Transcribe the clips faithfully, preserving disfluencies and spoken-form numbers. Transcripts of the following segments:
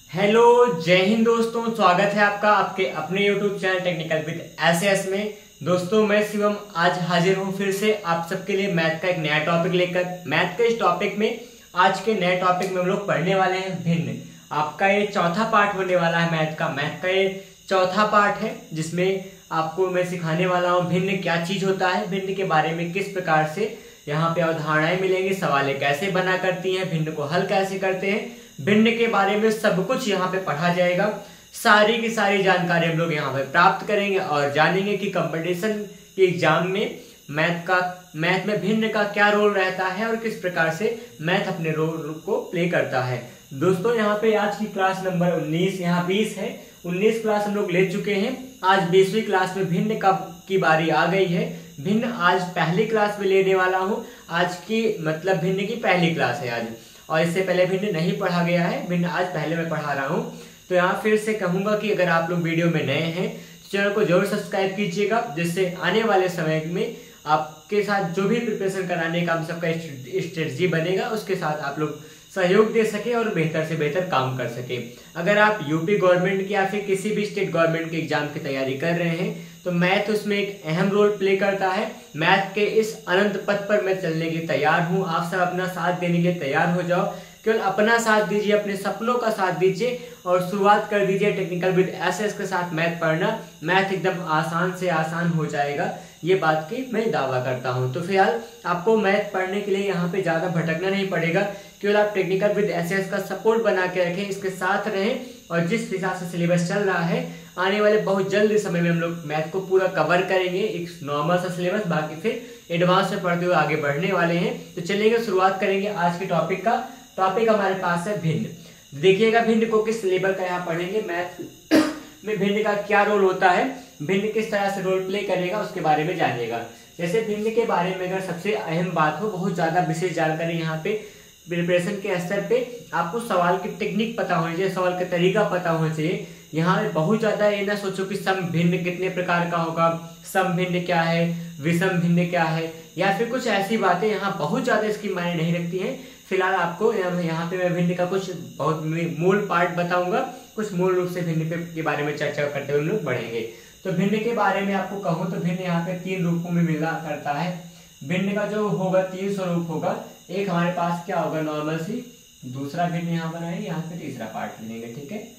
Hello, जय हिंद दोस्तों। स्वागत है आपका आपके अपने YouTube channel Technical with S S में। दोस्तों मैं शिवम आज हाजिर हूँ फिर से आप सबके लिए मैथ का एक नया टॉपिक लेकर। मैथ के इस टॉपिक में आज के नए टॉपिक में हम लोग पढ़ने वाले हैं भिन्न। आपका ये चौथा पार्ट होने वाला है मैथ का। मैथ का ये चौथा पार्ट है जिसमें आपको मैं सिखाने वाला हूँ भिन्न क्या चीज होता है, भिन्न के बारे में किस प्रकार से यहाँ पे अवधारणाएं मिलेंगी, सवालें कैसे बना करती हैं, भिन्न को हल कैसे करते हैं, भिन्न के बारे में सब कुछ यहाँ पे पढ़ा जाएगा। सारी की सारी जानकारी हम लोग यहाँ पे प्राप्त करेंगे और जानेंगे कि कंपटीशन के एग्जाम में मैथ का मैथ में भिन्न का क्या रोल रहता है और किस प्रकार से मैथ अपने रोल को प्ले करता है। दोस्तों यहाँ पे आज की क्लास नंबर उन्नीस, यहाँ बीस है, उन्नीस क्लास हम लोग ले चुके हैं। आज बीसवीं क्लास में भिन्न का की बारी आ गई है। भिन्न आज पहली क्लास में लेने वाला हूँ। आज की मतलब भिन्न की पहली क्लास है आज, और इससे पहले भिन्न नहीं पढ़ा गया है, भिन्न आज पहले मैं पढ़ा रहा हूँ। तो यहाँ फिर से कहूंगा कि अगर आप लोग वीडियो में नए हैं तो चैनल को जरूर सब्सक्राइब कीजिएगा, जिससे आने वाले समय में आपके साथ जो भी प्रिपरेशन कराने का हम सबका स्ट्रेटजी बनेगा उसके साथ आप लोग सहयोग दे सके और बेहतर से बेहतर काम कर सके। अगर आप यूपी गवर्नमेंट की या फिर किसी भी स्टेट गवर्नमेंट के एग्जाम की तैयारी कर रहे हैं तो मैथ उसमें एक अहम रोल प्ले करता है। मैथ के इस अनंत पथ पर मैं चलने के तैयार हूं। आप सब अपना साथ देने के लिए तैयार हो जाओ। केवल अपना साथ दीजिए, अपने सपनों का साथ दीजिए और शुरुआत कर दीजिए टेक्निकल विद एस एस के साथ मैथ पढ़ना। मैथ एकदम आसान से आसान हो जाएगा, ये बात की मैं दावा करता हूं। तो फिलहाल आपको मैथ पढ़ने के लिए यहाँ पे ज्यादा भटकना नहीं पड़ेगा। केवल आप टेक्निकल विद एस एस का सपोर्ट बना के रखें, इसके साथ रहें और जिस हिसाब से सिलेबस चल रहा है आने वाले बहुत जल्द समय में हम लोग मैथ को पूरा कवर करेंगे। एक नॉर्मल सा सिलेबस, बाकी फिर एडवांस में पढ़ते हुए आगे बढ़ने वाले हैं। तो चलिए शुरुआत करेंगे आज के टॉपिक का। टॉपिक हमारे पास है भिन्न। देखिएगा भिन्न को किस लेवल का यहाँ पढ़ेंगे। मैथ में भिन्न का क्या रोल होता है, भिन्न किस तरह से रोल प्ले करेगा उसके बारे में जानिएगा। जैसे भिन्न के बारे में अगर सबसे अहम बात हो, बहुत ज्यादा विशेष जानकारी यहाँ पे प्रिपरेशन के स्तर पे आपको सवाल की टेक्निक पता होनी चाहिए, सवाल का तरीका पता होना चाहिए। यहाँ बहुत ज्यादा ये ना सोचो कि सम भिन्न कितने प्रकार का होगा, सम भिन्न क्या है, विषम भिन्न क्या है, या फिर कुछ ऐसी बातें यहाँ बहुत ज्यादा इसकी मायने नहीं रखती हैं। फिलहाल आपको यहाँ पे मैं भिन्न का कुछ बहुत मूल पार्ट बताऊंगा, कुछ मूल रूप से भिन्न के बारे में चर्चा करते हुए हम लोग बढ़ेंगे। तो भिन्न के बारे में आपको कहूँ तो भिन्न यहाँ पे तीन रूपों में मिला करता है। भिन्न का जो होगा तीन स्वरूप होगा। एक हमारे पास क्या होगा नॉर्मल सी, दूसरा भिन्न यहाँ बनाएंगे, यहाँ पे तीसरा पार्ट मिलेंगे, ठीक है।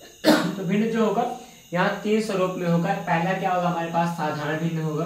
तो भिन्न जो होगा यहाँ तीन स्वरूप में होगा। पहला क्या होगा हमारे पास साधारण भिन्न होगा।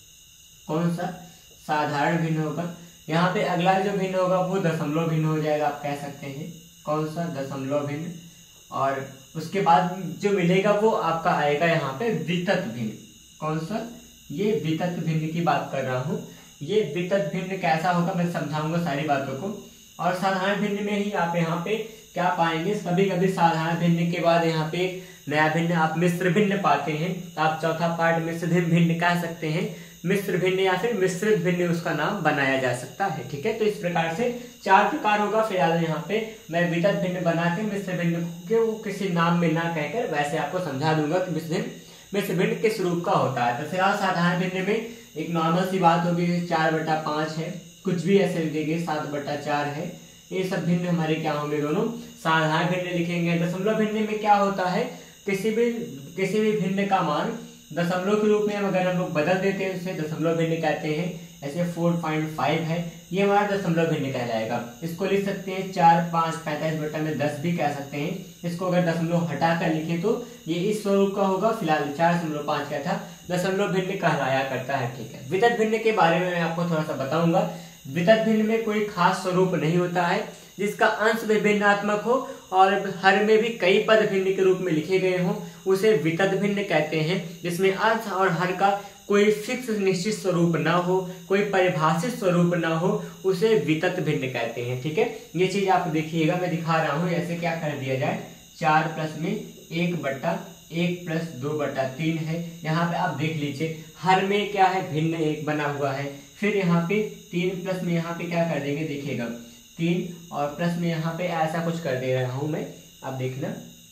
कौन सा? साधारण भिन्न होगा। यहाँ पे अगला जो भिन्न होगा वो दशमलव भिन्न हो जाएगा, आप कह सकते हैं। कौन सा? दशमलव भिन्न। और उसके बाद जो मिलेगा वो आपका आएगा यहाँ पे वितत भिन्न। कौन सा? ये वितत भिन्न की बात कर रहा हूँ। ये वितत भिन्न कैसा होगा मैं समझाऊंगा सारी बातों को। और साधारण भिन्न में ही आप यहाँ पे क्या पाएंगे, कभी कभी साधारण भिन्न के बाद यहाँ पे एक नया भिन्न आप मिश्र भिन्न पाते हैं। आप चौथा पार्ट मिश्र भिन्न कह सकते हैं। मिश्र भिन्न या फिर मिश्रित भिन्न उसका नाम बनाया जा सकता है, ठीक है। तो इस प्रकार से चार प्रकार होगा। फिलहाल यहाँ पे मैं वितत भिन्न बना के मिश्र भिन्न के वो किसी नाम में ना कहकर वैसे आपको समझा दूंगा कि मिश्र भिन्न मिश्र भिन्न किस रूप का होता है। तो फिलहाल साधारण भिन्न में एक नॉर्मल सी बात होगी, चार बटा पांच है, कुछ भी ऐसे लिखेंगे, सात बटा चार है। ये सब भिन्न हमारे क्या होंगे, दोनों साधारण भिन्न लिखेंगे। दशमलव भिन्न में क्या होता है, किसी भी किसी भी भिन्न का मान दशमलव के रूप में अगर हम लोग बदल देते हैं उसे दशमलव भिन्न कहते हैं। ऐसे चार पॉइंट पाँच है, ये हमारा दशमलव भिन्न कहलाएगा। इसको लिख सकते हैं चार पाँच पैंतालीस बटा में दस भी कह सकते हैं। इसको अगर दशमलव हटा कर लिखे तो ये इस स्वरूप का होगा। फिलहाल चार दशमलव पाँच का था, दशमलव भिन्न कहलाया करता है, ठीक है। वितत भिन्न के बारे में मैं आपको थोड़ा सा बताऊंगा। वितत भिन्न में कोई खास स्वरूप नहीं होता है जिसका अंश भी भिन्नात्मक हो और हर में भी कई पद भिन्न के रूप में लिखे गए हों, उसे वितत भिन्न कहते हैं। जिसमें अंश और हर का कोई फिक्स निश्चित स्वरूप ना हो, कोई परिभाषित स्वरूप ना हो, उसे वितत भिन्न कहते हैं, ठीक है। ये चीज आप देखिएगा, मैं दिखा रहा हूँ। ऐसे क्या कर दिया जाए, चार प्लस में एक बट्टा एक प्लस दो बटा तीन है। यहाँ पे आप देख लीजिए हर में क्या है, भिन्न एक बना हुआ है। फिर यहाँ पे तीन प्लस में यहाँ पे क्या कर देंगे, देखिएगा तीन और प्लस में यहाँ पे ऐसा कुछ कर दे रहा हूं मैं, अब देखना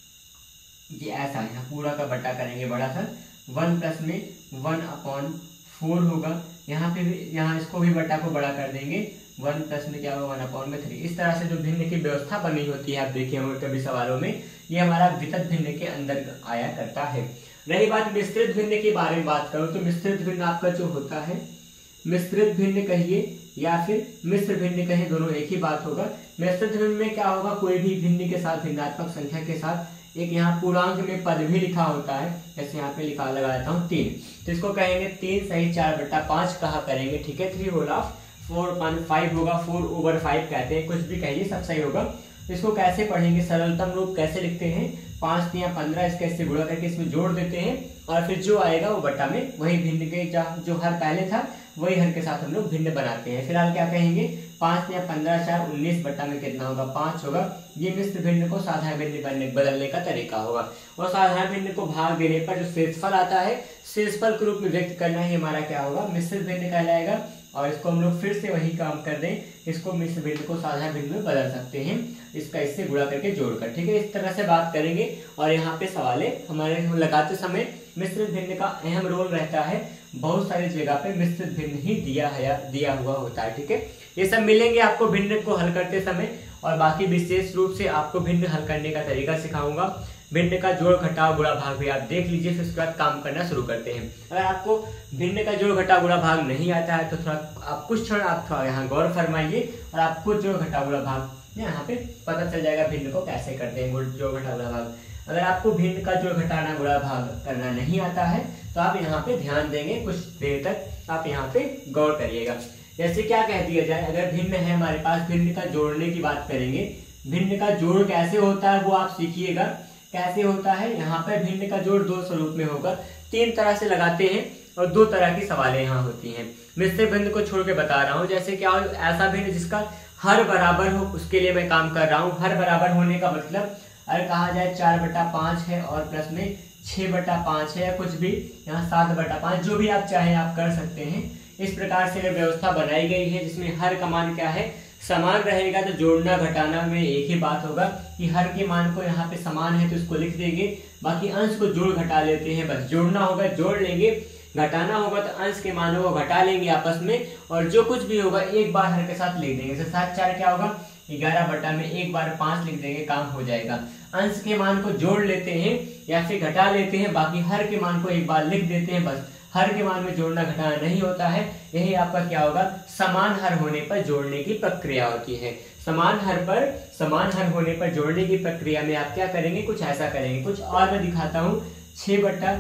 ये ऐसा है, पूरा का बटा करेंगे बड़ा सा। वन प्लस में वन अपॉन फोर होगा। यहाँ पे भी यहाँ इसको भी बटा को बड़ा कर देंगे, वन प्लस में क्या होगा वन अपॉन में थ्री। इस तरह से जो भिन्न की व्यवस्था बनी होती है, आप देखिए होंगे कभी सवालों में, ये हमारा वितत भिन्न के अंदर आया करता है। रही बात मिश्रित भिन्न के बारे में बात करूं तो मिश्रित भिन्न आपका जो होता है, मिश्रित भिन्न कहिए या फिर मिश्र भिन्न कहिए, दोनों एक ही बात होगा। मिश्रित भिन्न में क्या होगा, कोई भी भिन्न के साथ, भिन्नात्मक संख्या के साथ एक यहाँ पूर्णांक में पद भी लिखा होता है, जैसे यहाँ पे लिखा लगा देता हूँ तीन, तो इसको कहेंगे तीन सही चार बट्टा पांच कहा करेंगे, ठीक है। Three whole of four point five होगा, फोर ओवर फाइव कहते हैं, कुछ भी कहिए सब सही होगा। इसको कैसे पढ़ेंगे, सरलतम रूप कैसे लिखते हैं, पांच या पंद्रह इसके इससे गुणा करके इसमें जोड़ देते हैं और फिर जो आएगा वो बट्टा में वही भिन्न के जो हर पहले था वही हर के साथ हम लोग भिन्न बनाते हैं। फिलहाल क्या कहेंगे, पांच या पंद्रह चार उन्नीस बट्टा में कितना होगा, पांच होगा। ये मिश्र भिन्न को साधारण भिन्न बनने बदलने का तरीका होगा। और साधारण भिन्न को भाग देने पर जो शेषफल आता है, शेषफल के रूप में व्यक्त करना ही हमारा क्या होगा, मिश्रित भिन्न कहलाएगा। और इसको हम लोग फिर से वही काम कर दें, इसको मिश्र भिन्न को साधारण भिन्न में बदल सकते हैं, इसका इससे गुणा करके जोड़कर, ठीक है। इस तरह से बात करेंगे। और यहाँ पे सवाले हमारे लगाते समय मिश्रित भिन्न का अहम रोल रहता है, बहुत सारी जगह पे मिश्रित भिन्न ही दिया है दिया हुआ होता है, ठीक है। ये सब मिलेंगे आपको भिन्न को हल करते समय, और बाकी विशेष रूप से आपको भिन्न हल करने का तरीका सिखाऊंगा। भिन्न का जोड़ घटाव गुणा भाग भी आप देख लीजिए, फिर उसके बाद काम करना शुरू करते हैं। अगर आपको भिन्न का जोड़ घटाव गुणा भाग नहीं आता है तो थोड़ा आप कुछ क्षण आप थोड़ा यहाँ गौर फरमाइए और आपको जोड़ घटाव गुणा भाग यहाँ पे पता चल जाएगा भिन्न को कैसे करते हैं, जोड़ घटाव गुणा भाग। अगर आपको भिन्न का जोड़ घटाना गुणा भाग करना नहीं आता है तो आप यहाँ पे ध्यान देंगे, कुछ देर तक आप यहाँ पे गौर करिएगा। जैसे क्या कह दिया जाए, अगर भिन्न है हमारे पास, भिन्न का जोड़ने की बात करेंगे, भिन्न का जोड़ कैसे होता है वो आप सीखिएगा कैसे होता है। यहाँ पर भिन्न का जोड़ दो स्वरूप में होगा, तीन तरह से लगाते हैं और दो तरह की सवालें यहाँ होती हैं। मिश्रित भिन्न को छोड़ के बता रहा हूँ, जैसे क्या ऐसा भिन्न जिसका हर बराबर हो, उसके लिए मैं काम कर रहा हूँ। हर बराबर होने का मतलब अगर कहा जाए चार बटा पांच है और प्लस में छह बटा पांच है या कुछ भी, यहाँ सात बटा पांच, जो भी आप चाहें आप कर सकते हैं। इस प्रकार से व्यवस्था बनाई गई है जिसमें हर का मान क्या है, समान रहेगा, तो जोड़ना घटाना में एक ही बात होगा कि हर के मान को यहाँ पे समान है तो इसको लिख देंगे, बाकी अंश को जोड़ घटा लेते हैं, बस जोड़ना होगा जोड़ लेंगे, घटाना होगा तो अंश के मानों को घटा लेंगे आपस में, और जो कुछ भी होगा एक बार हर के साथ लिख देंगे। सात चार क्या होगा, ग्यारह बटा में एक बार पांच लिख देंगे, काम हो जाएगा। अंश के मान को जोड़ लेते हैं या फिर घटा लेते हैं, बाकी हर के मान को एक बार लिख देते हैं, बस। हर के मान में जोड़ना घटाना नहीं होता है। यही आपका क्या होगा, समान हर होने पर जोड़ने की प्रक्रिया होती है। समान हर पर समान हर होने पर जोड़ने की प्रक्रिया में आप क्या करेंगे, कुछ ऐसा करेंगे, कुछ और मैं दिखाता हूँ। छह बटा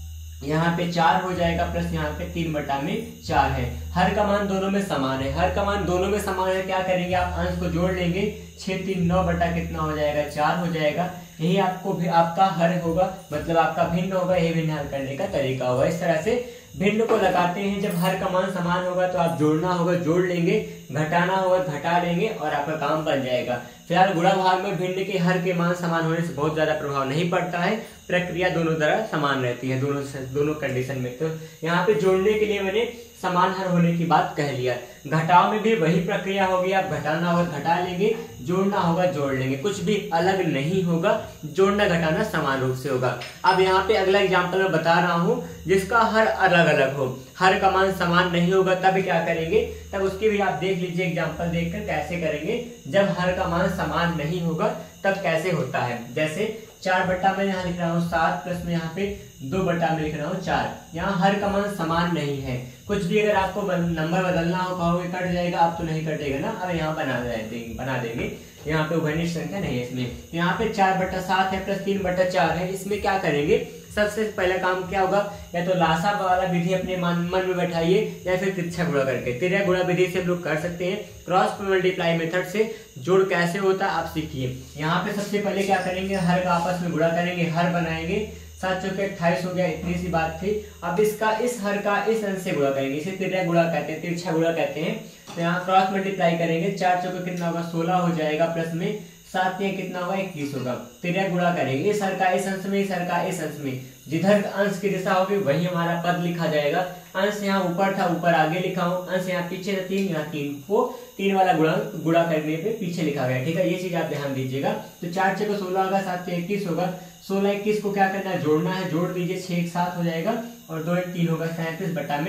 यहाँ पे चार हो जाएगा, प्लस यहाँ पे तीन बटा में चार है। हर का मान दोनों में समान है, हर का मान दोनों में समान है, क्या करेंगे आप अंश को जोड़ लेंगे, छह तीन नौ बटा कितना हो जाएगा, चार हो जाएगा। यही आपको भी आपका हर होगा, मतलब आपका भिन्न होगा, यही भिन्न हल करने का तरीका होगा। इस तरह से भिन्न को लगाते हैं। जब हर का मान समान होगा तो आप जोड़ना होगा जोड़ लेंगे, घटाना होगा घटा लेंगे और आपका काम बन जाएगा। फिलहाल गुणा भाग में भिन्न के हर के मान समान होने से बहुत ज्यादा प्रभाव नहीं पड़ता है, प्रक्रिया दोनों तरह समान रहती है, दोनों दोनों कंडीशन में। तो यहाँ पे जोड़ने के लिए मैंने समान हर होने की बात कह लिया। घटाव में भी वही प्रक्रिया होगी, आप घटाना होगा घटा लेंगे, जोड़ना होगा जोड़ लेंगे, कुछ भी अलग नहीं होगा, जोड़ना घटाना समान रूप से होगा। अब यहाँ पे अगला एग्जांपल मैं बता रहा हूँ जिसका हर अलग अलग हो, हर का मान समान नहीं होगा, तब क्या करेंगे, तब उसकी भी आप देख लीजिए एग्जांपल देखकर कैसे करेंगे। जब हर का मान समान नहीं होगा तब कैसे होता है, जैसे चार बट्टा में यहाँ लिख रहा हूँ सात, प्लस में यहाँ पे दो बट्टा में लिख रहा हूँ चार। यहाँ हर का मान समान नहीं है, कुछ भी अगर आपको नंबर बदलना हो कहोगे कट जाएगा, आप तो नहीं कटेगा ना। अब यहाँ बना देंगे बना देंगे यहाँ पे उभयनिष्ठ संख्या नहीं है इसमें। यहाँ पे चार बट्टा सात है प्लस तीन बट्टा चार है, इसमें क्या करेंगे, सबसे पहला काम क्या होगा, या तो लासा वाला विधि अपने मन मन में बैठाइए या फिर तिरछा गुणा करके, तिरछा गुणा विधि से हम लोग कर सकते हैं। क्रॉस मल्टीप्लाई मेथड से जोड़ कैसे होता है आप सीखिए। यहाँ पे सबसे पहले क्या करेंगे, हर का आपस में गुणा करेंगे, हर बनाएंगे, सात चौके अट्ठाईस हो गया, इतनी सी बात थी। अब इसका इस हर का इस अंश से गुणा करेंगे, इसे तिरछा गुणा कहते हैं, तिरछा गुणा कहते हैं। तो यहाँ क्रॉस मल्टीप्लाई करेंगे, चार चौके कितना होगा सोलह हो जाएगा, प्लस में सात या कितना होगा इक्कीस होगा, तिरछा गुणा करेंगे, इस हर का इस अंश में, इस हर का इस अंश में, जिधर अंश की दिशा होगी वही हमारा पद लिखा जाएगा। अंश यहाँ ऊपर था ऊपर आगे लिखा हूँ, अंश यहाँ पीछे था तीन, यहाँ तीन को तीन वाला गुणा गुणा करने पे पीछे लिखा गया, ठीक है, ये चीज आप ध्यान दीजिएगा। तो चार छह को सोलह होगा, सात छह इक्कीस होगा, सोलह इक्कीस को क्या करना है जोड़ना है, जोड़ दीजिए, छह एक सात हो जाएगा और दो एक तीन होगा, सैंतीस बटा में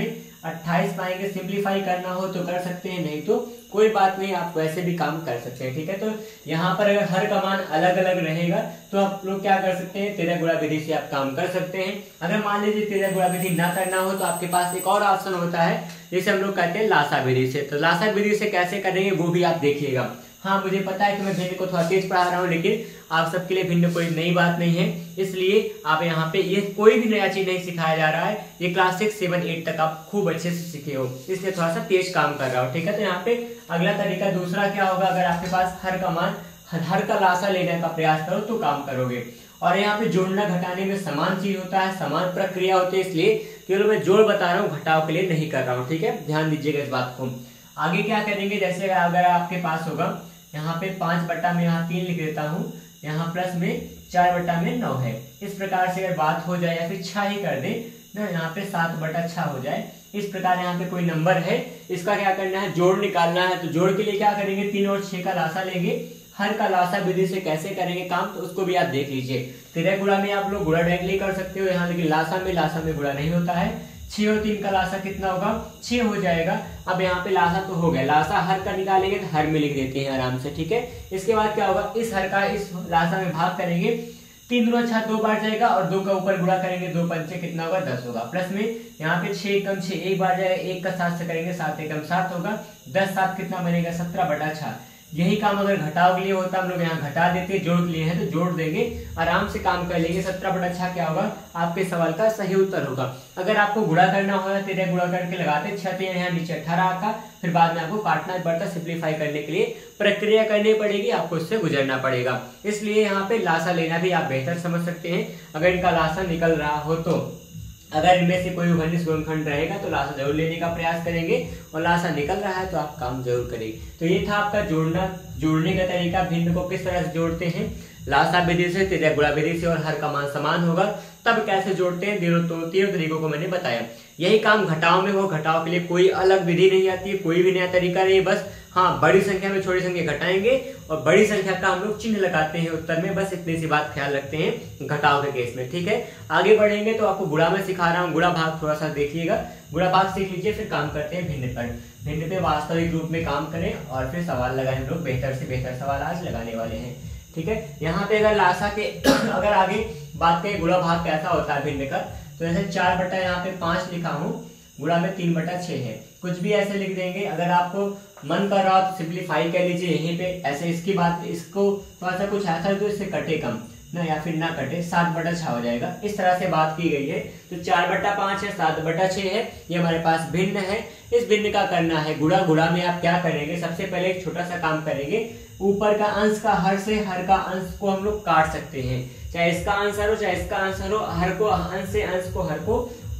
अट्ठाईस पाएंगे। सिंप्लीफाई करना हो तो कर सकते हैं, नहीं तो कोई बात नहीं, आप वैसे भी काम कर सकते हैं। ठीक है, तो यहाँ पर अगर हर का मान अलग अलग रहेगा तो आप लोग क्या कर सकते हैं, तेरह गुणा विधि से आप काम कर सकते हैं। अगर मान लीजिए तेरह गुणा विधि ना करना हो तो आपके पास एक और ऑप्शन होता है, जिसे हम लोग कहते हैं लासा विधि से। तो लासा विधि से कैसे करेंगे वो भी आप देखिएगा। हाँ, मुझे पता है कि मैं भिन्न को थोड़ा तेज पढ़ा रहा हूँ, लेकिन आप सबके लिए भिन्न कोई नई बात नहीं है, इसलिए आप यहाँ पे ये कोई भी नया चीज नहीं सिखाया जा रहा है। ये क्लास सिक्स सेवन एट तक आप खूब अच्छे से सीखे हो, इसलिए थोड़ा सा तेज काम कर रहा हूँ। ठीक है, तो यहाँ पे अगला तरीका दूसरा क्या होगा, अगर आपके पास हर का मान हर का लासा लेने का प्रयास करो तो काम करोगे। और यहाँ पे जोड़ना घटाने में समान चीज होता है, समान प्रक्रिया होती है, इसलिए केवल मैं जोड़ बता रहा हूँ, घटाव के लिए नहीं कर रहा हूँ। ठीक है, ध्यान दीजिएगा इस बात को। आगे क्या करेंगे, जैसे अगर आपके पास होगा यहाँ पे पांच बट्टा में यहाँ तीन लिख देता हूँ, यहाँ प्लस में चार बट्टा में नौ है। इस प्रकार से अगर बात हो जाए, या फिर छह ही कर दे ना, यहाँ पे सात बट्टा छह हो जाए। इस प्रकार यहाँ पे कोई नंबर है, इसका क्या करना है, जोड़ निकालना है। तो जोड़ के लिए क्या करेंगे, तीन और छह का लासा लेंगे। हर का लासा विधि से कैसे करेंगे काम, तो उसको भी आप देख लीजिए। तेरह गुणा में आप लोग गुणा डायरेक्टली कर सकते हो यहाँ, लेकिन लासा में लासा में गुणा नहीं होता है। छह और तीन का लासा कितना होगा, छह हो जाएगा। अब यहाँ पे लासा तो हो गया, लासा हर का निकालेंगे तो हर में लिख देते हैं आराम से। ठीक है, इसके बाद क्या होगा, इस हर का इस लासा में भाग करेंगे, तीन दो छह, दो बार जाएगा और दो का ऊपर गुणा करेंगे, दो पंचे कितना होगा, दस होगा। प्लस में यहाँ पे छह एकम छह, एक बार जाएगा, एक का सात से करेंगे, सात एकम सात होगा, दस सात कितना बनेगा, सत्रह बटा छह। यही काम अगर घटाव के लिए होता हम लोग यहाँ घटा देते, जोड़ के लिए है तो जोड़ देंगे, आराम से काम कर लेंगे। सत्रह बटा छह क्या होगा, आपके सवाल का सही उत्तर होगा। अगर आपको गुणा करना होगा, तेरह गुणा करके लगाते, छह तो यहाँ नीचे अठारह आता, फिर बाद में आपको काटना पड़ता, सिंप्लीफाई करने के लिए प्रक्रिया करनी पड़ेगी, आपको उससे गुजरना पड़ेगा। इसलिए यहाँ पे लासा लेना भी आप बेहतर समझ सकते हैं। अगर इनका लासा निकल रहा हो तो, अगर इनमें से कोई उभयनिष्ठ गुणनखंड रहेगा तो लासा जरूर लेने का प्रयास करेंगे, और लासा निकल रहा है तो आप काम जरूर करेंगे। तो ये था आपका जोड़ना जोड़ने का तरीका। भिन्न को किस तरह से जोड़ते हैं, लासा विधि से, तेरह गुणा विधि से, और हर का मान समान होगा तब कैसे जोड़ते हैं, तीनों तो तीनों तरीकों को मैंने बताया। यही काम घटाव में हो, घटाव के लिए कोई अलग विधि नहीं आती है, कोई भी नया तरीका नहीं, बस हाँ बड़ी संख्या में छोटी संख्या घटाएंगे और बड़ी संख्या का हम लोग चिन्ह लगाते हैं उत्तर में, बस इतनी सी बात ख्याल रखते हैं घटाव के केस में। ठीक है, आगे बढ़ेंगे तो आपको गुणा में सिखा रहा हूँ, गुणा भाग थोड़ा सा देखिएगा, गुणा भाग सीख लीजिए, फिर काम करते हैं भिन्न पर। भिन्न पे वास्तविक रूप में काम करें और फिर सवाल लगाए, हम लोग बेहतर से बेहतर सवाल आज लगाने वाले हैं। ठीक है, यहाँ पे अगर लासा के अगर आगे बात करें गुणा भाग कैसा होता है भिन्न का, तो जैसे चार बटा यहाँ पे पांच लिखा हूँ, गुणा में तीन बटा छह है, कुछ भी ऐसे लिख देंगे। अगर आपको मन कर रहा हो तो सिंप्लीफाई कर लीजिए यहीं पे, ऐसे इसकी बात, इसको थोड़ा सा कुछ ऐसा तो इससे कटे कम ना, या फिर ना कटे, सात बटा छह हो जाएगा। इस तरह से बात की गई है। तो चार बटा पांच है, सात बटा छह है, ये हमारे पास भिन्न है। इस भिन्न का करना है गुणा। गुणा में आप क्या करेंगे, सबसे पहले एक छोटा सा काम करेंगे, ऊपर का अंश का हर से, हर का अंश को हम लोग काट सकते हैं, चाहे इसका आंसर हो चाहे इसका आंसर हो, हर को अंश से, अंश को हर को,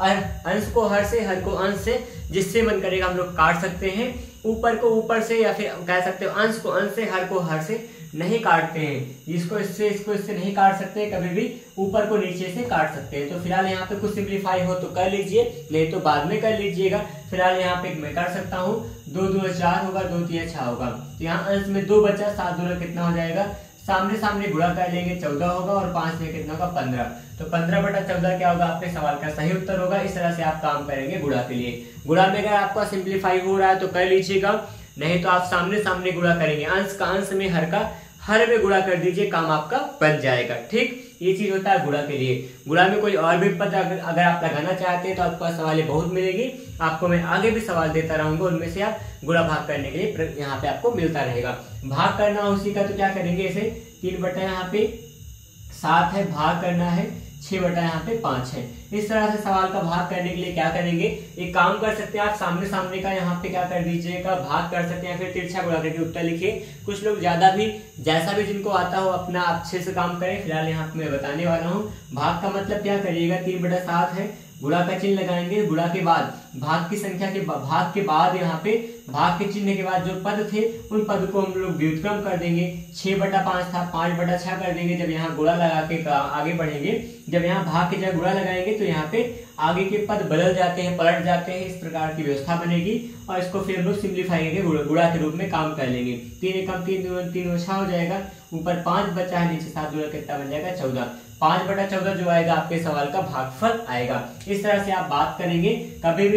अंश को हर से, हर को अंश से, जिससे मन करेगा हम लोग काट सकते हैं। ऊपर को ऊपर से, या फिर कह सकते हो अंश को अंश से, हर को हर से नहीं काटते हैं। इसको इससे, इसको इससे नहीं काट सकते, कभी भी ऊपर को नीचे से काट सकते हैं। तो फिलहाल यहाँ पे कुछ सिंप्लीफाई हो तो कर लीजिए, नहीं तो बाद में कर लीजिएगा। फिलहाल यहाँ पे मैं कर सकता हूँ, दो दो चार होगा, दो तीन छह होगा, तो यहाँ अंश में दो बचा, सात दूना कितना हो जाएगा, सामने सामने गुणा कर लेंगे, चौदह होगा, और पांच में कितना होगा, पंद्रह। तो पंद्रह बटा चौदह क्या होगा, आपके सवाल का सही उत्तर होगा। इस तरह से आप काम करेंगे गुणा के लिए। गुणा में अगर आपका सिंप्लीफाई हो रहा है तो कर लीजिएगा, नहीं तो आप सामने सामने गुणा करेंगे, अंश का अंश में, हर का हर में गुणा कर दीजिए, काम आपका बन जाएगा। ठीक, ये चीज होता है गुणा के लिए। गुणा में कोई और भी पद अगर, अगर आप लगाना चाहते हैं तो आपको सवाल बहुत मिलेगी, आपको मैं आगे भी सवाल देता रहूंगा, उनमें से आप गुणा भाग करने के लिए यहाँ पे आपको मिलता रहेगा। भाग करना उसी का, तो क्या करेंगे, इसे तीन बटा यहाँ पे सात है, भाग करना है छह बटा यहाँ पे पांच है। इस तरह से सवाल का भाग करने के लिए क्या करेंगे, एक काम कर सकते हैं आप, सामने सामने का यहाँ पे क्या कर दीजिएगा, भाग कर सकते हैं, फिर तिरछा गुणा करके उत्तर लिखिए। कुछ लोग ज्यादा भी, जैसा भी जिनको आता हो अपना अच्छे से काम करें। फिलहाल यहाँ पे मैं बताने वाला हूँ भाग का मतलब क्या करिएगा, तीन बटा सात है, गुणा का चिन्ह लगाएंगे, गुणा के बाद भाग की संख्या के भाग के बाद यहाँ पे भाग के चिन्ह के बाद जो पद थे उन पद को हम लोग व्युत्क्रम कर देंगे। छह बटा पांच था, पांच बटा छह कर देंगे। जब यहाँ गुणा लगा के आगे बढ़ेंगे, जब यहाँ भाग के जगह गुणा लगाएंगे तो यहाँ पे आगे के पद बदल जाते हैं, पलट जाते हैं, इस प्रकार की व्यवस्था बनेगी। और इसको फिर हम लोग सिंप्लीफाई करके गुणा के रूप में काम कर लेंगे। तीन एकम तीन, तीन तीन छह हो जाएगा, ऊपर पांच बचा है, नीचे सात दूना कितना बन जाएगा, चौदह। पांच बटा चौदह जो आएगा आपके सवाल का भागफल आएगा। इस तरह से आप बात करेंगे। कभी भी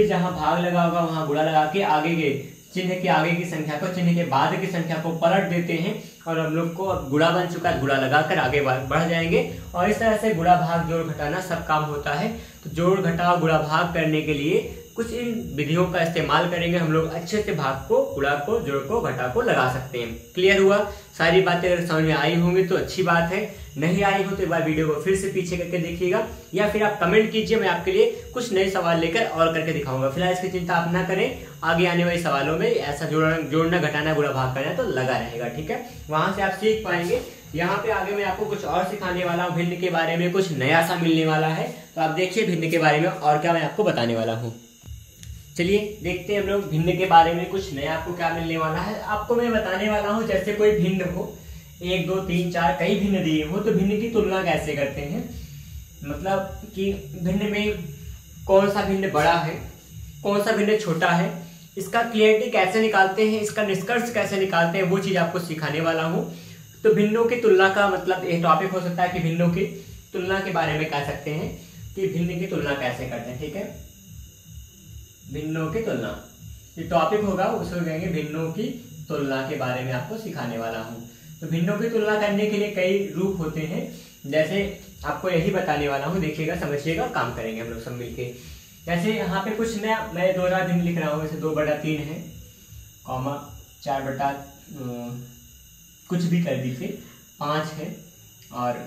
भी जहां भाग लगा होगा वहां गुणा लगा के आगे के चिन्ह के आगे की संख्या को चिन्ह के बाद की संख्या को पलट देते हैं और हम लोग को अब गुणा बन चुका है, गुणा लगाकर आगे बढ़ जाएंगे। और इस तरह से गुणा भाग जोड़ घटाना सब काम होता है। तो जोड़ घटाव गुणा भाग करने के लिए कुछ इन विधियों का इस्तेमाल करेंगे हम लोग, अच्छे से भाग को, गुणा को, जोड़ को, घटा को लगा सकते हैं। क्लियर हुआ? सारी बातें अगर समझ में आई होंगी तो अच्छी बात है, नहीं आई हो तो एक बार वीडियो को फिर से पीछे करके देखिएगा या फिर आप कमेंट कीजिए, मैं आपके लिए कुछ नए सवाल लेकर और करके दिखाऊंगा। फिलहाल इसकी चिंता आप ना करें, आगे आने वाले सवालों में ऐसा जोड़ना जोड़ना घटाना गुणा भाग करना तो लगा रहेगा। ठीक है, वहां से आप सीख पाएंगे। यहाँ पे आगे मैं आपको कुछ और सिखाने वाला हूँ, भिन्न के बारे में कुछ नया सा मिलने वाला है। तो आप देखिए भिन्न के बारे में और क्या मैं आपको बताने वाला हूँ। चलिए देखते हैं हम लोग भिन्न के बारे में कुछ नया आपको क्या मिलने वाला है। आपको मैं बताने वाला हूँ जैसे कोई भिन्न हो, एक दो तीन चार कई भिन्न दिए हो तो भिन्न की तुलना कैसे करते हैं, मतलब कि भिन्न में कौन सा भिन्न बड़ा है, कौन सा भिन्न छोटा है, इसका क्लियरिटी कैसे निकालते हैं, इसका निष्कर्ष कैसे निकालते हैं, वो चीज आपको सिखाने वाला हूँ। तो भिन्नों की तुलना का मतलब एक टॉपिक हो सकता है कि भिन्नों की तुलना के बारे में कह सकते हैं कि भिन्न की तुलना कैसे करते हैं। ठीक है, भिन्नों की तुलना ये टॉपिक होगा, उसको कहेंगे भिन्नों की तुलना के बारे में आपको सिखाने वाला हूँ। तो भिन्नों की तुलना करने के लिए कई रूप होते हैं, जैसे आपको यही बताने वाला हूँ, देखिएगा समझिएगा, काम करेंगे हम लोग सब मिलके। जैसे यहाँ पे कुछ नया मैं दो बार भिन्न लिख रहा हूँ, जैसे दो बटा तीन है, कॉमा चार बटा कुछ भी कर दीजिए, पाँच है, और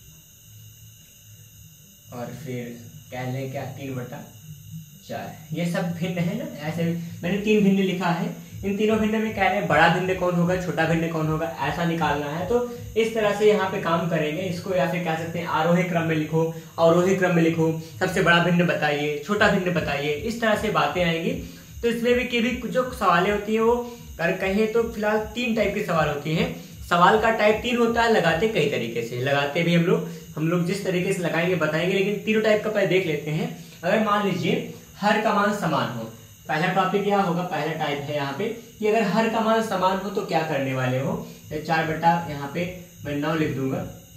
और फिर कह लें क्या तीन बटा चार, ये सब भिन्न है ना। ऐसे मैंने तीन भिन्न लिखा है, इन तीनों भिन्न में कह रहे हैं बड़ा भिन्न कौन होगा, छोटा भिन्न कौन होगा, ऐसा निकालना है। तो इस तरह से यहाँ पे काम करेंगे इसको, या फिर कह सकते हैं आरोही क्रम में लिखो, अवरोही क्रम में लिखो, सबसे बड़ा भिन्न बताइए, छोटा भिन्न बताइए, इस तरह से बातें आएंगी। तो इसमें भी की भी जो सवालें होती है वो अगर कहें तो फिलहाल तीन टाइप के सवाल होती है। सवाल का टाइप तीन होता है, लगाते कई तरीके से, लगाते भी हम लोग हम लोग जिस तरीके से लगाएंगे बताएंगे, लेकिन तीनों टाइप का पहले देख लेते हैं। अगर मान लीजिए हर का मान समान हो, पहला टॉपिक क्या होगा, पहला टाइप है यहाँ पे कि अगर हर का मान समान हो तो क्या करने वाले हो। चार बटा यहाँ पे मैं नौ लिख दूंगा,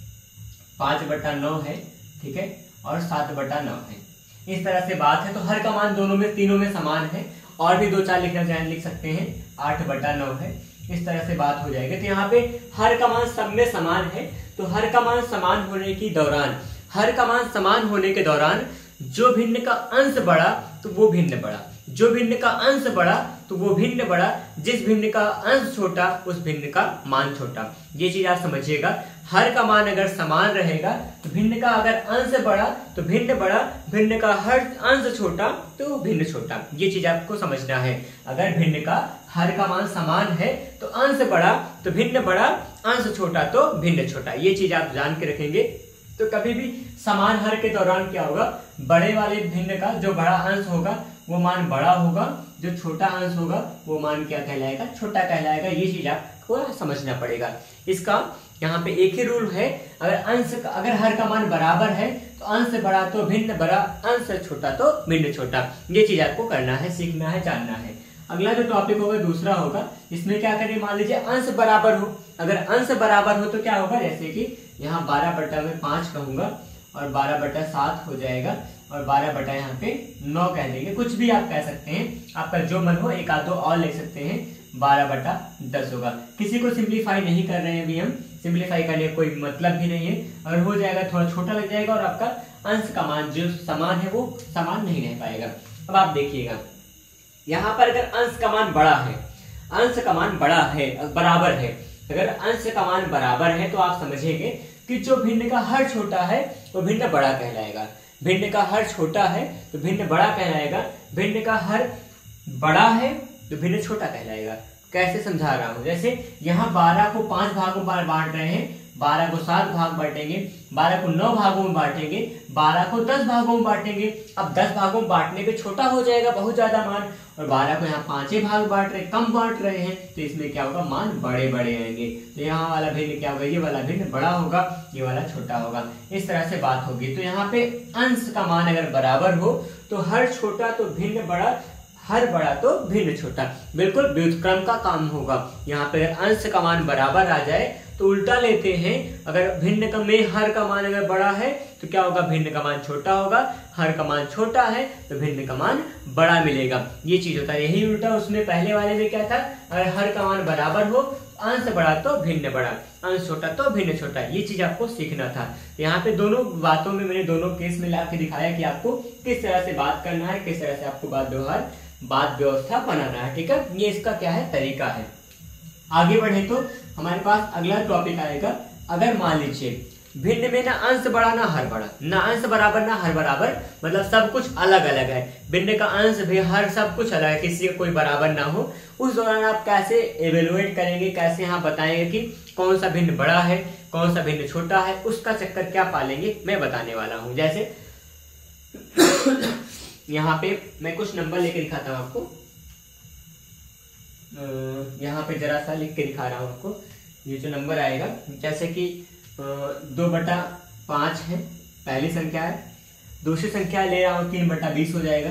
पांच बटा नौ है, ठीक है, और सात बटा नौ है, इस तरह से बात है। तो हर का मान दोनों में तीनों में समान है, और भी दो चार लिखना चाहें लिख सकते हैं, आठ बटा नौ है, इस तरह से बात हो जाएगी। तो यहाँ पे हर का मान सब में समान है, तो हर का मान समान होने के दौरान हर का मान समान होने के दौरान जो भिन्न का अंश बढ़ा तो वो भिन्न बढ़ा, जो भिन्न का अंश बढ़ा तो वो भिन्न बढ़ा, जिस भिन्न का अंश छोटा उस भिन्न का मान छोटा। ये चीज आप समझिएगा, हर का मान अगर समान रहेगा तो भिन्न का अगर अंश बढ़ा तो भिन्न बढ़ा, भिन्न का हर अंश छोटा तो भिन्न छोटा। ये चीज आपको समझना है। अगर भिन्न का हर का मान समान है तो अंश बढ़ा तो भिन्न बढ़ा, अंश छोटा तो भिन्न छोटा। ये चीज आप जान के रखेंगे। तो कभी भी समान हर के दौरान क्या होगा, बड़े वाले भिन्न का जो बड़ा अंश होगा वो मान बड़ा होगा, जो छोटा अंश होगा वो मान क्या कहलाएगा, छोटा कहलाएगा। ये चीज आपको समझना पड़ेगा। इसका यहाँ पे एक ही रूल है, अगर अंश अगर हर का मान बराबर है तो अंश बड़ा तो भिन्न बड़ा, अंश छोटा तो भिन्न छोटा। ये चीज आपको करना है, सीखना है, जानना है। अगला जो टॉपिक होगा दूसरा होगा, इसमें क्या करें, मान लीजिए अंश बराबर हो। अगर अंश बराबर हो तो क्या होगा, जैसे कि यहाँ बारह बटा में पांच कहूंगा और बारह बटा सात हो जाएगा, और बारह बटा यहाँ पे नौ कह देंगे, कुछ भी आप कह सकते हैं, आपका जो मन हो, एक आध दो और ले सकते हैं, बारह बटा दस होगा। किसी को सिंप्लीफाई नहीं कर रहे हैं अभी हम, सिंप्लीफाई करने का कोई मतलब भी नहीं है। अगर हो जाएगा थोड़ा छोटा लग जाएगा और आपका अंश का मान जो समान है वो समान नहीं रह पाएगा। अब आप देखिएगा यहाँ पर अगर अंश का मान बड़ा है, अंश का मान बड़ा है, बराबर है, अगर अंश का मान बराबर है तो आप समझेंगे कि जो भिन्न का हर छोटा है वो भिन्न बड़ा कहलाएगा, भिन्न का हर छोटा है तो भिन्न बड़ा कहलाएगा, भिन्न का हर बड़ा है तो भिन्न छोटा कहलाएगा। कैसे समझा रहा हूं, जैसे यहाँ बारह को पांच भागों में बांट रहे हैं, बारह को सात भाग बांटेंगे, बारह को नौ भागों में बांटेंगे, बारह को दस भागों में बांटेंगे। अब दस भागों में बांटने पे छोटा हो जाएगा बहुत ज्यादा मान, और बारह को यहाँ पांचे भाग बांट रहे, कम बांट रहे हैं, तो इसमें क्या होगा, मान बड़े बड़े आएंगे। तो यहाँ वाला भिन्न क्या होगा, ये वाला भिन्न बड़ा होगा, ये वाला छोटा होगा। इस तरह से बात होगी। तो यहाँ पे अंश का मान अगर बराबर हो तो हर छोटा तो भिन्न बड़ा, हर बड़ा तो भिन्न छोटा, बिल्कुल व्युत्क्रम का काम होगा। यहाँ पे अंश का मान बराबर आ जाए तो उल्टा लेते हैं, अगर भिन्न का में हर का मान अगर बड़ा है तो क्या होगा, भिन्न का मान छोटा होगा, हर का मान छोटा है तो भिन्न का मान बड़ा मिलेगा, ये चीज होता है। यही उल्टा उसमें पहले वाले में क्या था, अगर हर का मान बराबर हो, अंश बड़ा तो भिन्न बड़ा, अंश छोटा तो भिन्न छोटा, ये चीज आपको सीखना था। यहाँ पे दोनों बातों में मैंने दोनों केस में ला के दिखाया कि आपको किस तरह से बात करना है, किस तरह से आपको बात व्यवहार बात व्यवस्था बनाना है, ठीक है। ये इसका क्या है, तरीका है। आगे बढ़े तो हमारे पास अगला टॉपिक आएगा, अगर मान लीजिए भिन्न में ना अंश बड़ा ना हर बड़ा, ना अंश बराबर ना हर बराबर, मतलब सब कुछ अलग अलग है, भिन्न का अंश भी हर सब कुछ अलग है, किसी का कोई बराबर ना हो, उस दौरान आप कैसे एवेलुएट करेंगे, कैसे यहाँ बताएंगे कि कौन सा भिन्न बड़ा है, कौन सा भिन्न छोटा है, उसका चक्कर क्या पालेंगे मैं बताने वाला हूँ। जैसे यहाँ पे मैं कुछ नंबर लेके दिखाता हूँ आपको, यहाँ पे जरा सा लिख के दिखा रहा हूँ आपको। ये जो नंबर आएगा, जैसे कि दो बटा पांच है पहली संख्या है, दूसरी संख्या ले रहा हूँ तीन बटा बीस हो जाएगा,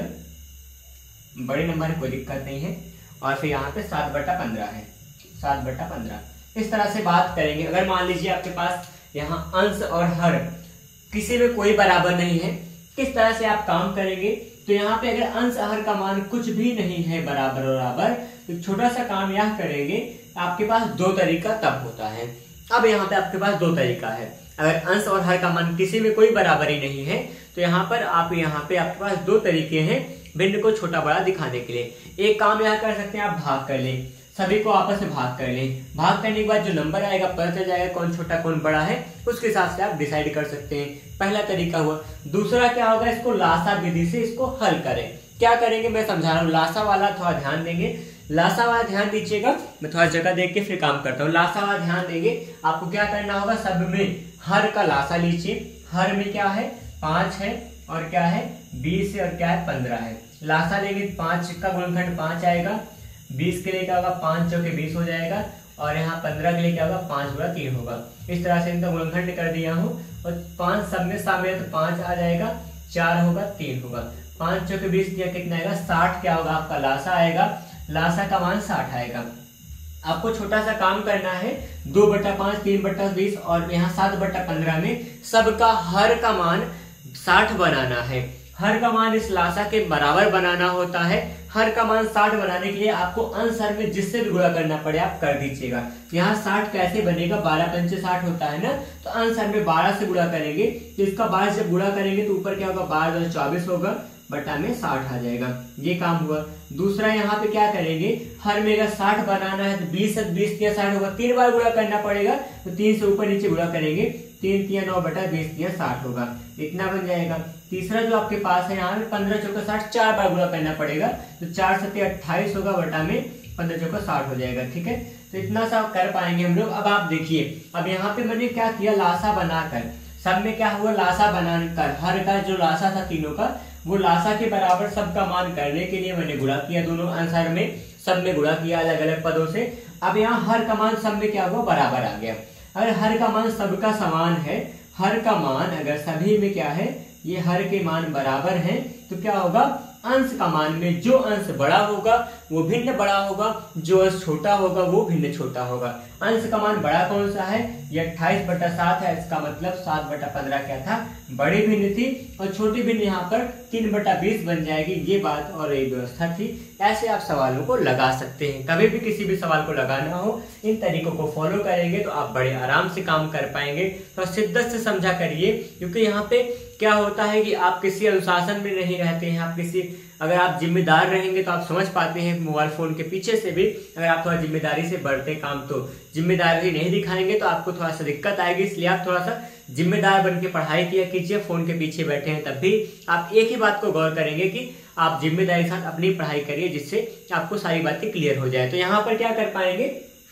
बड़े नंबर है कोई दिक्कत नहीं है, और फिर यहाँ पे सात बटा पंद्रह है, सात बटा पंद्रह। इस तरह से बात करेंगे। अगर मान लीजिए आपके पास यहाँ अंश और हर किसी में कोई बराबर नहीं है, किस तरह से आप काम करेंगे, तो यहाँ पे अगर अंश हर का मान कुछ भी नहीं है बराबर बराबर, तो छोटा सा काम यह करेंगे, आपके पास दो तरीका तब होता है। अब यहाँ पे आपके पास दो तरीका है, अगर अंश और हर का मान किसी में कोई बराबरी नहीं है तो यहाँ पर आप यहाँ पे आपके पास दो तरीके हैं भिन्न को छोटा बड़ा दिखाने के लिए। एक काम यह कर सकते हैं, आप भाग कर लें, सभी को आपस में भाग कर लें, भाग करने के बाद जो नंबर आएगा पता चल जाएगा कौन छोटा कौन बड़ा है, उसके हिसाब से आप डिसाइड कर सकते हैं। पहला तरीका हुआ। दूसरा क्या होगा, इसको लासा विधि से इसको हल करें। क्या करेंगे मैं समझा रहा हूँ, लासा वाला थोड़ा ध्यान देंगे, लासा वाला ध्यान दीजिएगा, मैं थोड़ा जगह देख के फिर काम करता हूँ। लासा वाला ध्यान देंगे, आपको क्या करना होगा, सब में हर का लासा लीजिए। हर में क्या है, पांच है, और क्या है बीस है, और क्या है पंद्रह है। लासा लेंगे, पांच का गुणनखंड पांच आएगा, बीस के लिए क्या होगा, पांच चौके बीस हो जाएगा, और यहाँ पंद्रह के लिए क्या होगा, पांच गुणा तीन होगा। इस तरह से इनका गुणनखंड कर दिया हूँ, और पांच सब में शामिल है तो पांच आ जाएगा, चार होगा, तीन होगा, पांच चौके बीस दिया कितना आएगा, साठ। क्या होगा, आपका लासा आएगा, लासा का मान साठ आएगा। आपको छोटा सा काम करना है, दो बटा पांच, तीन बटा बीस और यहाँ सात बटा पंद्रह में सबका हर का मान साठ बनाना है। हर का मान इस लासा के बराबर बनाना होता है। हर का मान साठ बनाने के लिए आपको अंश हर में जिससे भी गुणा करना पड़े आप कर दीजिएगा। यहाँ साठ कैसे बनेगा, बारह पंचे साठ होता है ना, तो अंश हर में बारह से गुणा करेंगे, तो इसका बारह से गुणा करेंगे तो ऊपर क्या होगा, बारह दस चौबीस होगा, बटा में साठ आ जाएगा। ये काम हुआ। दूसरा यहाँ पे क्या करेंगे, हर में अगर साठ बनाना है तो बीस बीस तिया साठ होगा, तीन बार गुणा करना पड़ेगा, तो तीन से ऊपर नीचे गुणा करेंगे, तीन तिया नौ बटा बीस तिया साठ होगा, इतना बन जाएगा। तीसरा जो आपके पास है यहाँ पे पंद्रह चौका साठ, चार बार गुणा करना पड़ेगा, तो चार सत्ते अट्ठाईस होगा, बटा में पंद्रह चौका साठ हो जाएगा। ठीक है, तो इतना सा कर पाएंगे हम लोग। अब आप देखिए, अब यहाँ पे मैंने क्या किया, लासा बनाकर सब में क्या हुआ, लासा बनाकर हर का जो लासा था तीनों का, वो लासा के बराबर सबका मान करने के लिए मैंने गुणा किया, दोनों आंसर में सब में गुणा किया अलग अलग पदों से। अब यहाँ हर का मान सब में क्या हुआ, बराबर आ गया। अगर हर का मान सबका समान है, हर का मान अगर सभी में क्या है, ये हर के मान बराबर हैं, तो क्या होगा, अंश का मान में जो अंश बड़ा होगा वो भिन्न बड़ा होगा, जो अंश छोटा होगा वो भिन्न छोटा होगा। अंश का मान बड़ा कौन सा है, ये अट्ठाईस बटा सात है, इसका मतलब सात बटा पंद्रह क्या था, बड़ी भिन्न थी, और छोटी भिन्न यहाँ पर तीन बटा बीस बन जाएगी। ये बात और ये व्यवस्था थी। ऐसे आप सवालों को लगा सकते हैं। कभी भी किसी भी सवाल को लगाना हो, इन तरीकों को फॉलो करेंगे तो आप बड़े आराम से काम कर पाएंगे। तो शिद्दत से समझा करिए, क्योंकि यहाँ पे क्या होता है कि आप किसी अनुशासन में नहीं रहते हैं, आप किसी अगर आप जिम्मेदार रहेंगे तो आप समझ पाते हैं मोबाइल फोन के पीछे से भी अगर आप थोड़ा जिम्मेदारी से बढ़ते काम, तो जिम्मेदारी नहीं दिखाएंगे तो आपको थोड़ा सा दिक्कत आएगी। इसलिए आप थोड़ा सा जिम्मेदार बन के पढ़ाई किया कीजिए। फोन के पीछे बैठे हैं तब भी आप एक ही बात को गौर करेंगे कि आप जिम्मेदारी के साथ अपनी पढ़ाई करिए, जिससे आपको सारी बातें क्लियर हो जाए। तो यहाँ पर क्या कर पाएंगे,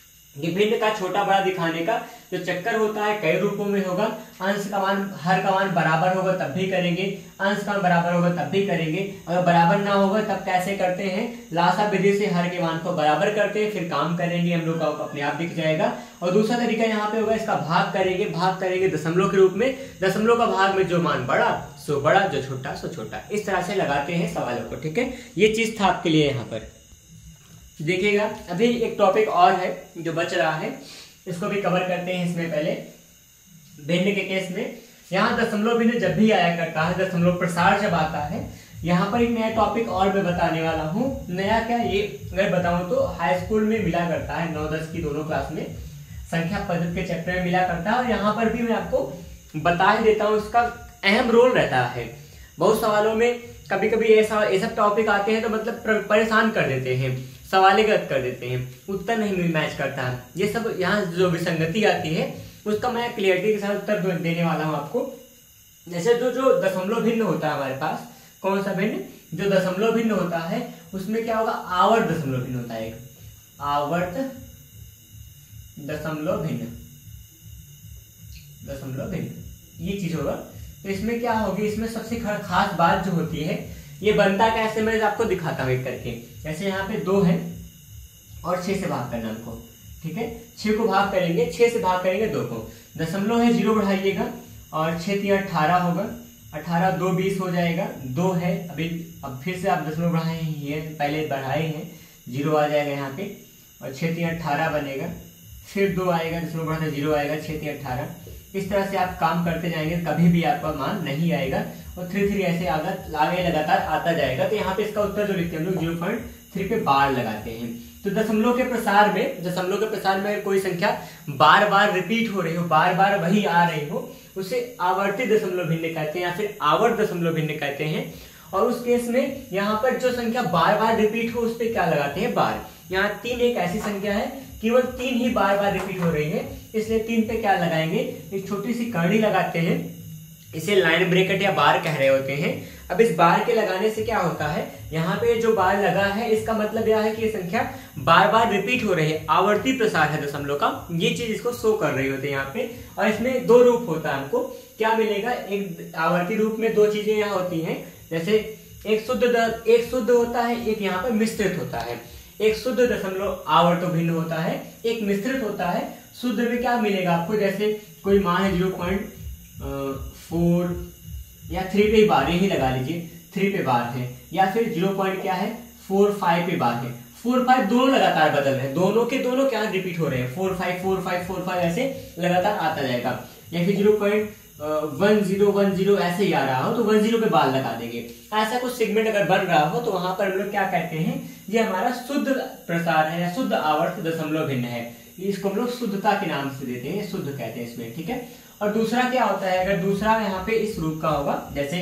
भिन्न का छोटा बड़ा दिखाने का जो चक्कर होता है कई रूपों में होगा। अंश का मान हर का मान बराबर होगा तब भी करेंगे, अंश का मान बराबर होगा तब भी करेंगे, अगर बराबर ना होगा तब कैसे करते हैं, लासा विधि से हर के मान को बराबर करते हैं, फिर काम करेंगे, हम लोग का अपने आप दिख जाएगा। और दूसरा तरीका यहाँ पे होगा, इसका भाग करेंगे, भाग करेंगे दशमलव के रूप में, दशमलव का भाग में जो मान बड़ा सो बड़ा, जो छोटा सो छोटा, इस तरह से लगाते हैं सवालों को। ठीक है, ये चीज था आपके लिए। यहाँ पर देखिएगा, अभी एक टॉपिक और है जो बच रहा है, इसको भी कवर करते हैं इसमें। पहले भिन्न के केस में यहाँ दशमलव भिन्न जब भी आया करता है, दशमलव प्रसार जब आता है, यहाँ पर एक नया टॉपिक और मैं बताने वाला हूँ। नया क्या, ये अगर बताऊं तो हाई स्कूल में मिला करता है, नौ दस की दोनों क्लास में संख्या पद्धति के चैप्टर में मिला करता है, और यहाँ पर भी मैं आपको बता ही देता हूँ, इसका अहम रोल रहता है। बहुत सवालों में कभी कभी ऐसा ये सब टॉपिक आते हैं तो मतलब परेशान कर देते हैं, सवाल गलत कर देते हैं, उत्तर नहीं मैच करता है। ये सब यहाँ जो विसंगति आती है उसका मैं क्लियरिटी के साथ उत्तर देने वाला हूँ आपको। जैसे जो जो दशमलव भिन्न होता है हमारे पास, कौन सा भिन्न, जो दशमलव भिन्न होता है उसमें क्या होगा, आवर्त दशमलव भिन्न होता है, आवर्त दशमलव भिन्न, दशमलव भिन्न ये चीज होगा। तो इसमें क्या होगी, इसमें सबसे खास बात जो होती है, ये बनता कैसे मैं आपको दिखाता हूँ एक करके। जैसे यहाँ पे दो है और छह से भाग करना हमको, ठीक है, छह को भाग करेंगे, छह से भाग करेंगे दो को, दशमलव है जीरो बढ़ाइएगा और छह तीन अठारह होगा, अठारह दो बीस हो जाएगा, दो है अभी, अब फिर से आप दशमलव बढ़ाए हैं, ये पहले बढ़ाए हैं, जीरो आ जाएगा यहाँ पे, और छह तीन अठारह बनेगा, फिर दो आएगा, दशमलव बढ़ाते जीरो आएगा, छह तीन अठारह। इस तरह से आप काम करते जाएंगे, कभी भी आपका मान नहीं आएगा, और थ्री थ्री ऐसे आगे लगातार आता जाएगा। तो यहाँ पे इसका उत्तर जो लिखते हैं हम लोग जीरो पॉइंट थ्री पे बार लगाते हैं। तो दशमलव के प्रसार में, दशमलव के प्रसार में कोई संख्या बार बार रिपीट हो रही हो, बार बार वही आ रही हो, उसे आवर्ती दशमलव भिन्न कहते हैं या फिर आवर्त दशमलव भिन्न कहते हैं। और उस केस में यहाँ पर जो संख्या बार बार रिपीट हो उस पर क्या लगाते हैं, बार। यहाँ तीन एक ऐसी संख्या है केवल तीन ही बार बार रिपीट हो रही है, इसलिए तीन पे क्या लगाएंगे, एक छोटी सी कर्णी लगाते हैं, इसे लाइन ब्रैकेट या बार कह रहे होते हैं। अब इस बार के लगाने से क्या होता है, यहाँ पे जो बार लगा है इसका मतलब यह है कि ये संख्या बार बार रिपीट हो रही है, आवर्ती प्रसार है दशमलव का, ये चीज इसको शो कर रही होती है यहाँ पे। और इसमें दो रूप होता है, हमको क्या मिलेगा, एक आवर्ती रूप में दो चीजें यहाँ होती हैं, जैसे एक शुद्ध एक शुद्ध होता है, एक यहाँ पे मिश्रित होता है। एक शुद्ध दशमलव आवर्त भिन्न होता है, एक मिश्रित होता है। शुद्ध में क्या मिलेगा आपको, जैसे कोई मान है जीरो पॉइंट फोर या थ्री पे बार, यही लगा लीजिए, थ्री पे बार है, या फिर जीरो पॉइंट क्या है, फोर फाइव पे बार है। फोर फाइव दोनों लगातार बदल रहे हैं, दोनों के दोनों क्या रिपीट हो रहे हैं, four five four five four five ऐसे लगातार आता जाएगा। या फिर zero point one zero one zero ऐसे ही आ रहा हो तो वन जीरो पे बार लगा देंगे। ऐसा कुछ सेगमेंट अगर बन रहा हो तो वहां पर हम लोग क्या कहते हैं, ये हमारा शुद्ध प्रसार है या शुद्ध आवर्त दशमलव भिन्न है, इसको हम लोग शुद्धता के नाम से देते हैं, शुद्ध कहते हैं इसमें, ठीक है। और दूसरा क्या होता है, अगर दूसरा यहाँ पे इस रूप का होगा, जैसे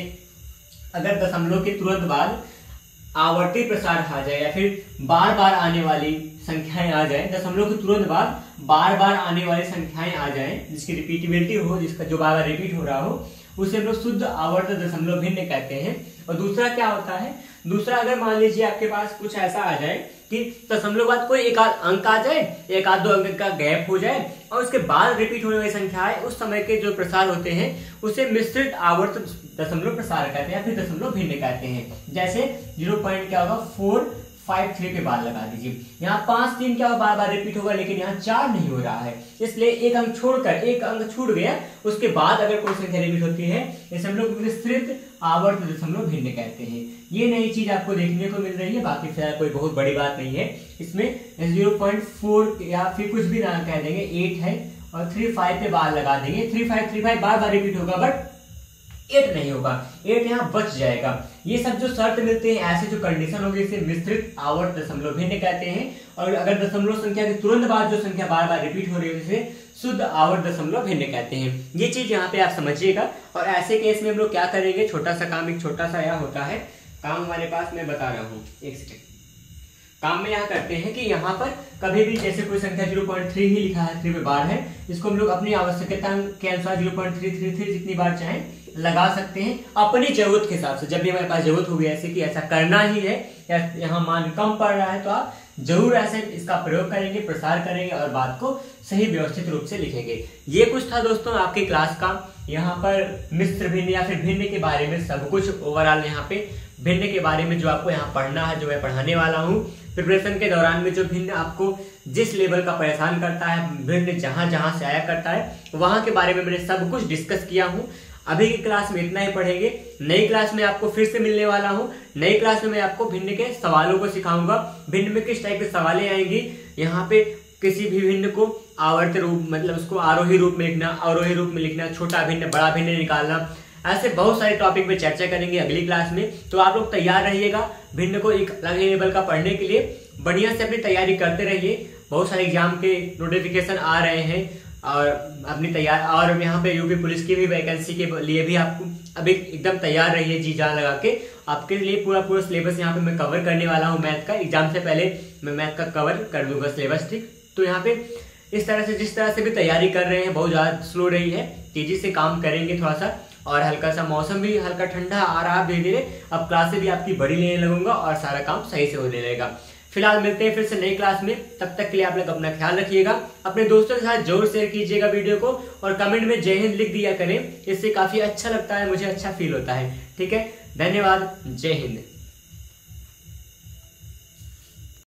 अगर दशमलव के तुरंत बाद आवर्ती प्रसार आ जाए या फिर बार बार आने वाली संख्याएं आ जाए, दशमलव के तुरंत बाद बार बार आने वाली संख्याएं आ जाए, जिसकी रिपीटेबिलिटी हो, जिसका जो बार बार रिपीट हो रहा हो, उसे हम लोग शुद्ध आवर्त दशमलव भिन्न कहते हैं। और दूसरा क्या होता है, दूसरा अगर मान लीजिए आपके पास कुछ ऐसा आ जाए कि दशमलव बाद कोई एक आध अंक आ जाए, एक आध दो अंक का गैप हो जाए और उसके बाद रिपीट होने वाली संख्या है, उस समय के जो प्रसार होते हैं उसे मिश्रित आवर्त दशमलव प्रसार कहते हैं या फिर दशमलव भिन्न कहते हैं। जैसे जीरो पॉइंट क्या होगा, फोर फाइव थ्री पे बार लगा दीजिए, यहाँ पांच तीन क्या बार बार रिपीट होगा, लेकिन यहाँ चार नहीं हो रहा है, इसलिए एक अंक छोड़कर एक अंक छूट गया, उसके बाद अगर कोई संख्या रिपीट होती है इसे हम लोग विस्तृत आवर्त दशमलव भिन्न कहते हैं। ये नई चीज आपको देखने को मिल रही है, बाकी फिलहाल कोई बहुत बड़ी बात नहीं है इसमें। जीरो पॉइंट फोर या फिर कुछ भी ना कह देंगे, एट है और थ्री फाइव पे बार लगा देंगे, थ्री फाइव थ्री फाइव बार बार रिपीट होगा बट एट नहीं होगा, एट यहाँ बच जाएगा। ये सब जो शर्त मिलते हैं, ऐसे जो कंडीशन होगी, इसे मिश्रित आवर्त दशमलव भिन्न कहते हैं। और अगर दशमलव संख्या के तुरंत बाद जो संख्या बार बार रिपीट हो रही है उसे शुद्ध आवर्त दशमलव भिन्न कहते हैं। ये चीज यहाँ पे आप समझिएगा। और ऐसे केस में हम लोग क्या करेंगे, छोटा सा काम, एक छोटा सा यह होता है काम हमारे पास, मैं बता रहा हूँ एक सेकेंड। काम में यहाँ करते हैं कि यहाँ पर कभी भी जैसे कोई संख्या जीरो पॉइंट थ्री ही लिखा है, थ्री पे बार है, इसको हम लोग अपनी आवश्यकता के अनुसार zero point three three three जितनी बार चाहें लगा सकते हैं अपनी जरूरत के हिसाब से। जब भी हमारे पास जरूरत होगी ऐसे कि ऐसा करना ही है या यहाँ मान कम पड़ रहा है तो आप जरूर ऐसे इसका प्रयोग करेंगे, प्रसार करेंगे और बात को सही व्यवस्थित रूप से लिखेंगे। ये कुछ था दोस्तों आपकी क्लास का, यहाँ पर मिश्र भिन्न या फिर भिन्न के बारे में सब कुछ ओवरऑल यहाँ पे भिन्न के बारे में जो आपको यहाँ पढ़ना है, जो मैं पढ़ाने वाला हूँ। प्रिपरेशन के दौरान में जो भिन्न आपको जिस लेवल का परेशान करता है, भिन्न जहां जहां से आया करता है, वहां के बारे में मैंने सब कुछ डिस्कस किया हूं। अभी की क्लास में इतना ही पढ़ेंगे, नई क्लास में आपको फिर से मिलने वाला हूं। नई क्लास में मैं आपको भिन्न के सवालों को सिखाऊंगा, भिन्न में किस टाइप के सवालें आएंगी, यहाँ पे किसी भी भिन्न को आवर्त रूप मतलब उसको आरोही रूप में लिखना, अवरोही रूप में लिखना, छोटा भिन्न बड़ा भिन्न निकालना, ऐसे बहुत सारे टॉपिक पे चर्चा करेंगे अगली क्लास में। तो आप लोग तैयार रहिएगा भिन्न को एक अलग लेवल का पढ़ने के लिए, बढ़िया से अपनी तैयारी करते रहिए। बहुत सारे एग्जाम के नोटिफिकेशन आ रहे हैं और अपनी तैयार और यहाँ पे यूपी पुलिस की भी वैकेंसी के लिए भी आपको अभी एकदम तैयार रहिए, जी जान लगा के। आपके लिए पूरा पूरा सिलेबस यहाँ पे मैं कवर करने वाला हूँ मैथ का। एग्जाम से पहले मैं मैथ का कवर कर दूंगा सिलेबस, ठीक। तो यहाँ पे इस तरह से जिस तरह से भी तैयारी कर रहे हैं, बहुत ज़्यादा स्लो रही है, तेजी से काम करेंगे थोड़ा सा। और हल्का सा मौसम भी हल्का ठंडा आ रहा है धीरे धीरे। अब क्लासेस भी आपकी बड़ी लेने लगूंगा और सारा काम सही से होने लगेगा। फिलहाल मिलते हैं फिर से नई क्लास में, तब तक के लिए आप लोग अपना ख्याल रखिएगा। अपने दोस्तों के साथ जरूर शेयर कीजिएगा वीडियो को और कमेंट में जय हिंद लिख दिया करें, इससे काफी अच्छा लगता है, मुझे अच्छा फील होता है, ठीक है। धन्यवाद, जय हिंद।